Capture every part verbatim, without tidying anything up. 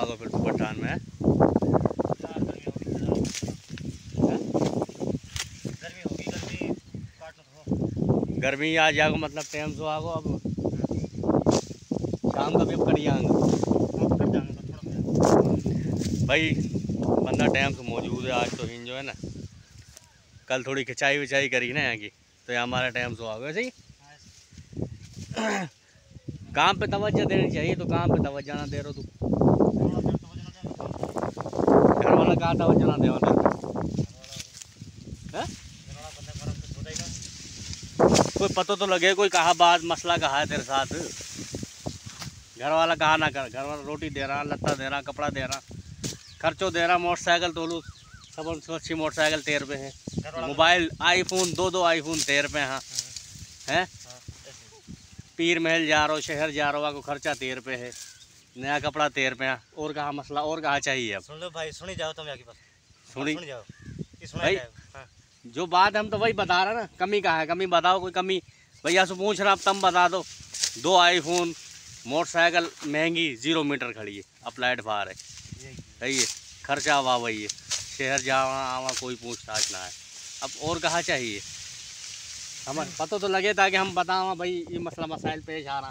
आगो फिर पठान में। गर्मी आ जाएगा मतलब टाइम से आगो। अब शाम का भी कर जाएंगे भाई, बंदा टाइम से मौजूद है आज तो ही जो है ना। कल थोड़ी खिंचाई विचाई करी ना यहाँ की, तो यहाँ हमारा टाइम से आगो। सही काम पे तवज्जो देनी चाहिए, तो काम पे तवज्जो ना दे रहे तू। घर वाला कहाँ तवज्जो ना दे कोई पता तो लगे, कोई कहा बात मसला कहा है तेरे साथ। घर वाला कहा ना कर, घर वाला रोटी दे रहा, लत्ता दे रहा, कपड़ा दे रहा, खर्चो दे रहा, मोटरसाइकिल तो लू सब अच्छी मोटरसाइकिल तेर पे है, मोबाइल आईफोन दो दो आईफोन तेर पे हाँ हैं। पीर महल जा रहा हो, शहर जा रहा हो, को खर्चा तेर पे है, नया कपड़ा तेर पे है। और कहाँ मसला, और कहाँ चाहिए अब। सुन लो भाई, सुनी जाओ तुम, सुनी जाओ भाई। जो बात हम तो वही बता रहे ना, कमी कहाँ है, कमी बताओ कोई कमी। भैया से पूछ रहा, अब तुम बता दो। दो आईफोन, मोटरसाइकिल महंगी जीरो मीटर खड़ी है, अप्लाइड फार है, सही है, खर्चा हुआ वही है, शहर जावा आवा कोई पूछताछ ना है। अब और कहाँ चाहिए हमें, पता तो लगे ताकि हम बतावा भाई ये मसला मसाइल पेश आ रहा।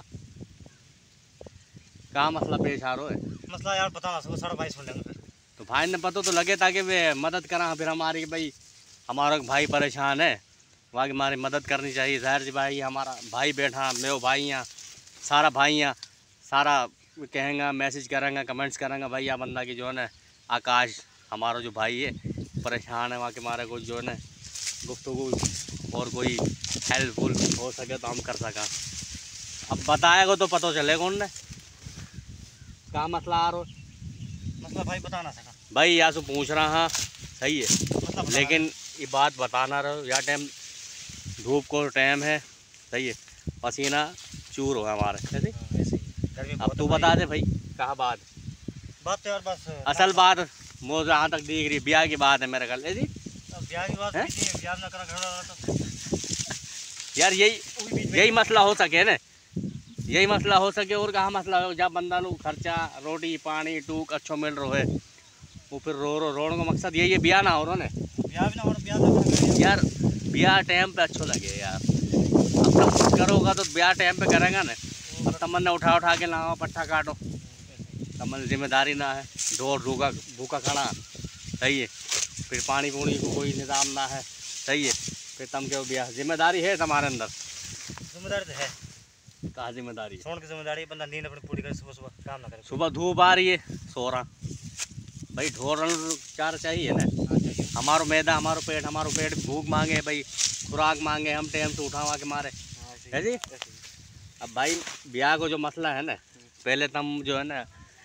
कहाँ मसला पेश आ रहा है मसला यार बताना सबको, सारा भाई सुन लेंगे फिर। तो भाई ने पता तो लगे ताकि वे मदद करा फिर हमारी। भाई हमारा भाई परेशान है, वहाँ की हमारी मदद करनी चाहिए। जाहिर सी भाई हमारा भाई बैठा, मेरे भाई यहाँ सारा भाई यहाँ सारा कहेंगे, मैसेज करेंगे, कमेंट्स करेंगे भाई या बंदा की जो है ना आकाश हमारा जो भाई है परेशान है, वहाँ के हमारे कुछ जो है ना गुफ्तगू और कोई हेल्पफुल हो सके तो हम कर सका। अब बताएगा तो पता चलेगा उनने क्या मसला आ रहा। मसला भाई बता ना सका भाई यहाँ से पूछ रहा हाँ सही है, मतलब लेकिन ये बात बताना रहो या टाइम धूप को टाइम है, सही है, पसीना चूर हो हमारे ऐसे। अब तू बता दे भाई कहाँ बात बात तो यार बस असल बात मुझे जहाँ तक दिख रही ब्याह की बात है मेरे ख्याल जी। ब्याह की बात ब्याह ना करा तो यार यही यही मसला हो सके ना, यही मसला हो सके। और कहाँ मसला हो जब बंदा लोग खर्चा रोटी पानी टूक अच्छो मिल रहा है, वो फिर रो रो रोने का मकसद यही है ब्याह ना हो रहा ना। ब्याह भी ना हो रहा, ब्याह यार ब्याह टाइम पे अच्छो लगे यार। अब तब कुछ करोगा तो ब्याह टाइम पे करेगा ना। अब तमन ने उठा उठा के लाओ पट्टा काटो, तमन जिम्मेदारी ना है, ढोर भूखा भूखा खड़ा सही है, फिर पानी पूनी को कोई निज़ाम ना है सही है, फिर तम के ब्याह जिम्मेदारी है तुम्हारे अंदर। जिम्मेदारी तो है, कहाँ जिम्मेदारी सोन की जिम्मेदारी, बंदा नींद अपनी पूरी करे, सुबह सुबह काम ना करे। सुबह धूप आ रही है सो रहा भाई, ढोर चार चाहिए ना हमारो मैदा, हमारो पेट, हमारो पेट भूख मांगे भाई, खुराक मांगे, हम टाइम से उठावा के मारे है जी। अब भाई ब्याह को जो मसला है ना, पहले तुम जो है ना,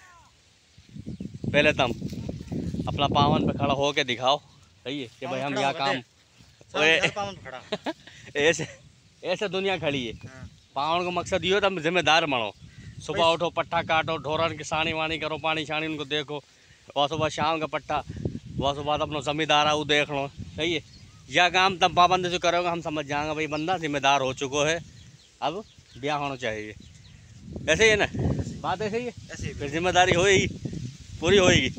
पहले तुम अपना पावन पे खड़ा हो के दिखाओ सही है कि भाई हम यहाँ काम ऐसे ऐसे दुनिया खड़ी है। पावन का मकसद ये हो तुम जिम्मेदार बनो, सुबह उठो पट्टा काटो, ढोरन की सानी वानी करो, पानी शानी उनको देखो, वह सुबह शाम का पट्टा, वह सुबह अपना जमींदार है वो देख लो सही है। यह काम तब पाबंदी से करोगे हम समझ जाएंगे भाई बंदा जिम्मेदार हो चुका है, अब ब्याह होना चाहिए। ऐसे ही है ना बात, ऐसे ही है, ऐसे फिर जिम्मेदारी होएगी पूरी होएगी।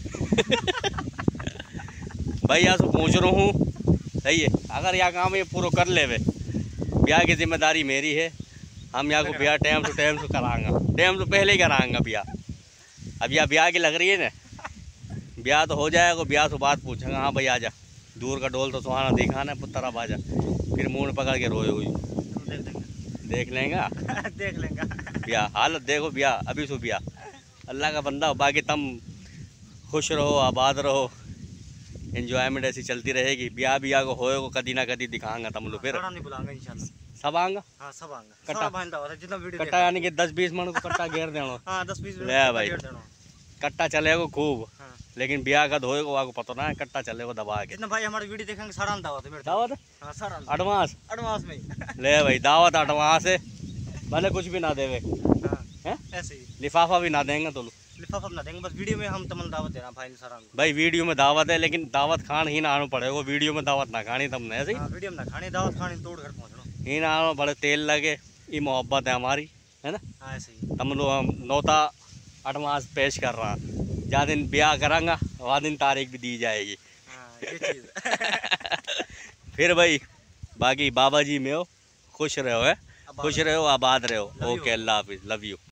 भाई यहाँ से पूछ रहा हूँ सही है, अगर यह काम ये पूरा कर ले, ब्याह की जिम्मेदारी मेरी है, हम यहाँ को ब्याह टाइम टू टाइम से कराएंगे, टाइम से पहले ही कराएंगे ब्याह। अब यह ब्याह की लग रही है ना, ब्याह तो हो जाएगा, ब्याह से बात पूछेंगे हाँ भाई आजा, दूर का डोल तो सुहाना दिखाना पुत्र अब आजा, फिर मुँह पकड़ के रोए हुई देख लेंगे देख लेंगे ब्याह, हालत देखो ब्याह अभी सो ब्याह, अल्लाह का बंदा हो, बाकी तुम खुश रहो आबाद रहो, एंजॉयमेंट ऐसी चलती रहेगी। ब्याह ब्याह को होएगा कदी ना कदी दिखाएंगे तुम लोग, फिर नहीं बुलाएंगे इंशाल्लाह, सब आएंगे। हाँ सब आएंगे, कट्टा जितना वीडियो कट्टा यानी कि दस बीस मन को कट्टा घेर देना। हाँ दस बीस ले भाई कट्टा चलेगा खूब, लेकिन ब्याह का होएगा आपको पता ना है, कट्टा चलेगा दबा के। कितना भाई हमारी वीडियो देखेंगे सारा दावत है, दावत हाँ सारा एडवांस एडवांस में ले भाई, दावत एडवांस है, भले कुछ भी ना देवे हैं, ऐसे ही लिफाफा भी ना देंगे तो लिफाफा ना देंगे, बस वीडियो में हम तमन दावत दे रहा भाई सारा। भाई वीडियो में दावत है, लेकिन दावत खान ही ना आना पड़ेगा, वीडियो में दावत ना खानी तुमने ऐसे ही। वीडियो में ना खानी दावत खानी, तोड़ घर पहुँचना ही ना आना बड़े तेल लगे, ये मोहब्बत है हमारी है ना। हाँ ऐसे ही तुम लोग हम नौता एडवांस पेश कर रहा जा दिन ब्याह करांगा वह दिन तारीख भी दी जाएगी। हाँ, ये चीज़ फिर भाई बाकी बाबा जी में हो खुश रहो है, आबाद खुश रहो आबाद रहो। Love you. ओके अल्लाह हाफिज़, लव यू।